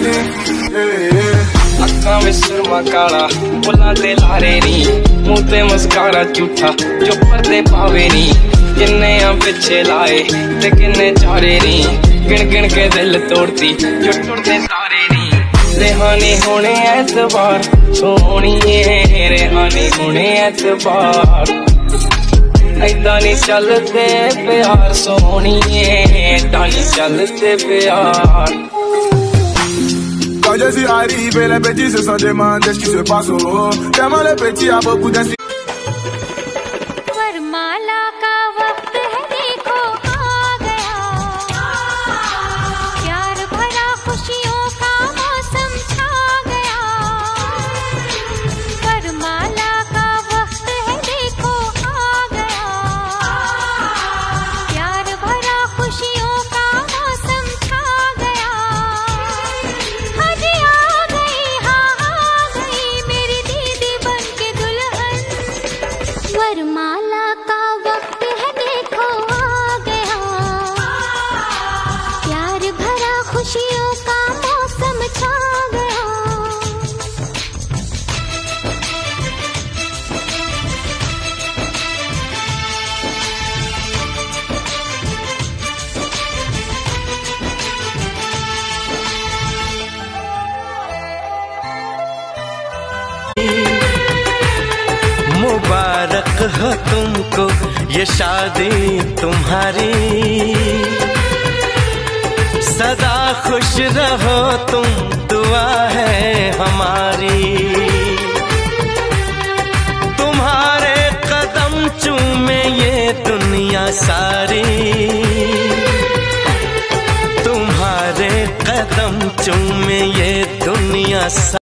अक्खां विच सुरमा काला फुल्लां ते लारे नी, मूंह ते मस्कारा झूठा जो पर्दे पावे नी। किन्ने आ पिछे लाए ते किन्ने चारे नी, गिन गिन के दिल तोड़ती जो टुटदे तारे नी। रेहानी होने ऐतबार सोहणिए, रेहानी होने ऐतबार, ऐदा नी चलते प्यार सोहणिए, ऐदा नी चलते प्यार। Quand je suis arrivé, les petits se sont demandés ce qui se passe au haut. Tellement les petits a beaucoup d'instinct. वरमाला का वक्त है देखो आ गया, प्यार भरा खुशियों का मौसम छा गया। वरमाला का वक्त है देखो आ गया, प्यार भरा खुशियों का मौसम छा गया। आज आ गई, हाँ आ गई मेरी दीदी बन के दुल्हन। वरमाला का वक्त है देखो आ गया, प्यार भरा खुशियों का मौसम छा गया। मुबारक हो तुमको ये शादी तुम्हारी, सदा खुश रहो तुम दुआ है हमारी। तुम्हारे कदम चूमे ये दुनिया सारी, तुम्हारे कदम चूमे ये दुनिया सारी।